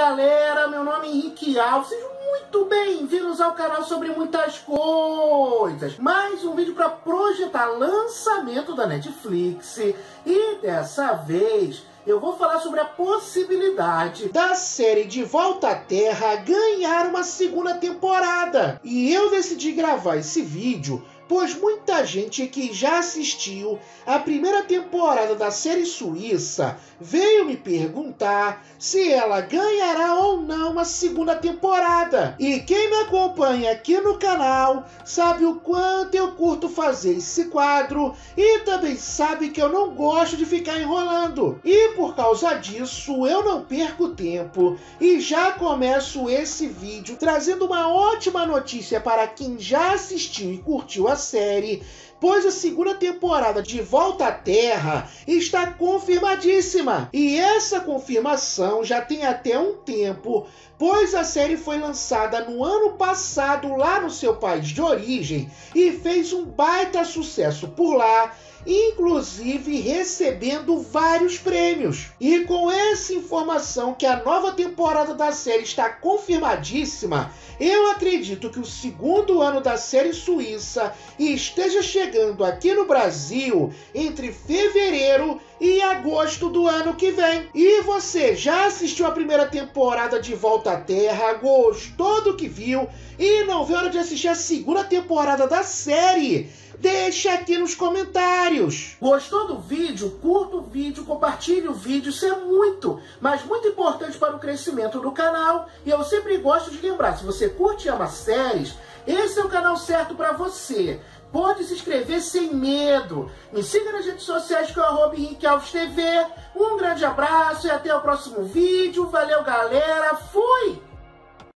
galera, meu nome é Henrique Alves, sejam muito bem-vindos ao canal sobre muitas coisas. Mais um vídeo para projetar lançamento da Netflix e dessa vez eu vou falar sobre a possibilidade da série De Volta à Terra ganhar uma segunda temporada. E eu decidi gravar esse vídeo pois muita gente que já assistiu a primeira temporada da série suíça veio me perguntar se ela ganhará ou não uma segunda temporada. E quem me acompanha aqui no canal sabe o quanto eu curto fazer esse quadro e também sabe que eu não gosto de ficar enrolando. E por causa disso eu não perco tempo e já começo esse vídeo trazendo uma ótima notícia para quem já assistiu e curtiu a série, pois a segunda temporada de Volta à Terra está confirmadíssima. E essa confirmação já tem até um tempo, pois a série foi lançada no ano passado lá no seu país de origem e fez um baita sucesso por lá, inclusive recebendo vários prêmios. E com essa informação que a nova temporada da série está confirmadíssima, eu acredito que o segundo ano da série suíça esteja chegando aqui no Brasil entre fevereiro e agosto do ano que vem. E você já assistiu a primeira temporada de Volta à Terra, gostou do que viu e não vê a hora de assistir a segunda temporada da série? Deixa aqui nos comentários. Gostou do vídeo? Curta o vídeo, compartilhe o vídeo, isso é muito, mas muito importante para o crescimento do canal. E eu sempre gosto de lembrar, se você curte e ama séries, esse é o canal certo para você. Pode se inscrever sem medo. Me siga nas redes sociais que é o @HenriqueAlvesTV. Um grande abraço e até o próximo vídeo. Valeu, galera!